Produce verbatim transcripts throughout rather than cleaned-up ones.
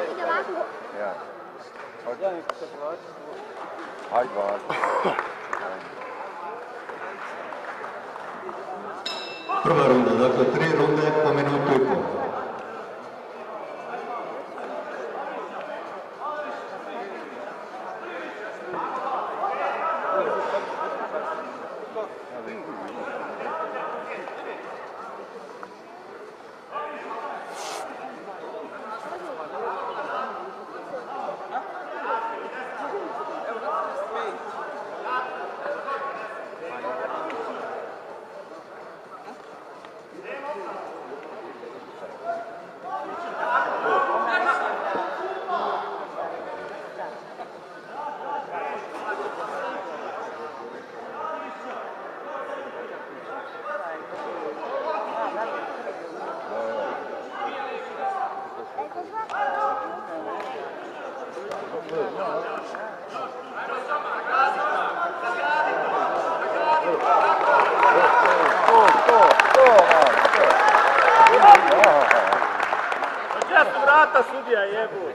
Ja. Hajde, važno. Prva runda, dakle tri runde po minutu i pol. Vrata sudija jebu.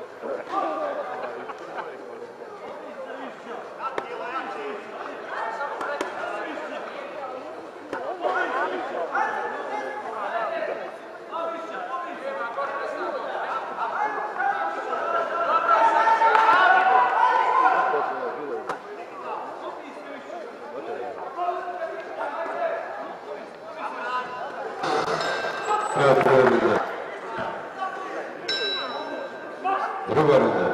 Druga runda.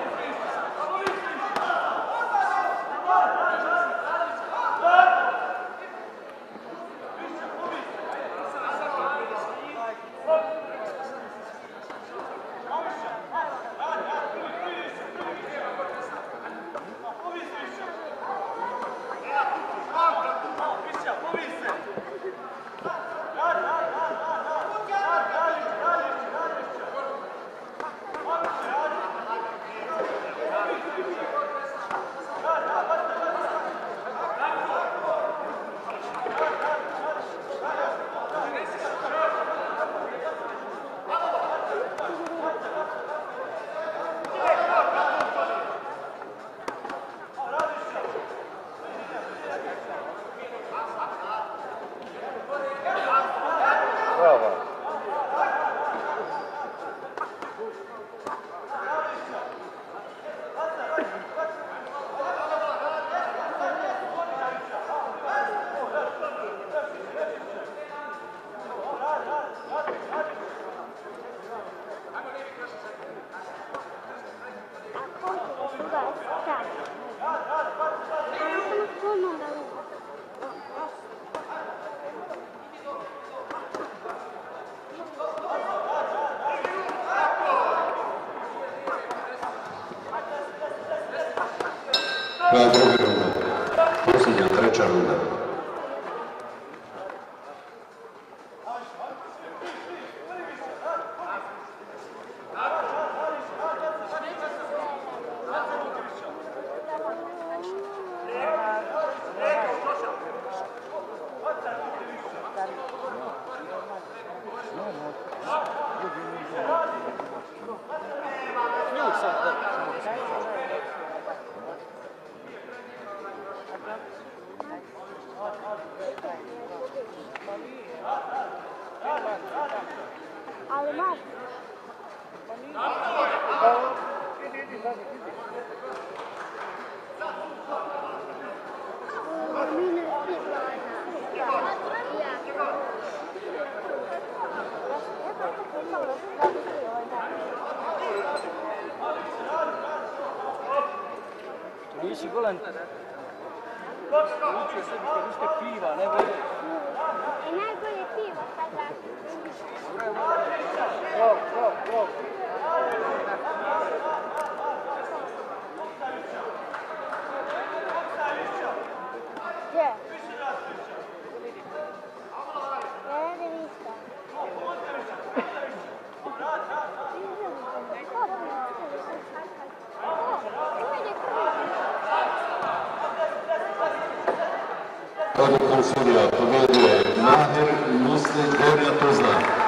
Kraja druge runde. Posljednja, treća runda. Ali maš. Nisi golan. Uče sebi kad ušte piva, ne vode. I najbolje pivo kada... Go, go, go. Gdje? Ja ne vidim. Odlukom sudija pobjedio je Mahir Muslim Gornja Tuzla.